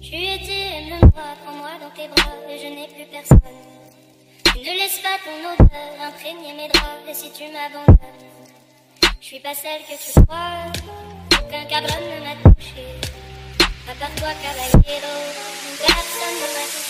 Tu es aime-moi, prends-moi dans tes bras, et je n'ai plus personne. Tu ne laisses pas ton odeur imprégner mes draps, et si tu m'abandonnes, je suis pas celle que tu crois, aucun cabron ne m'a touché. À part toi, caballero, personne ne m'a touché.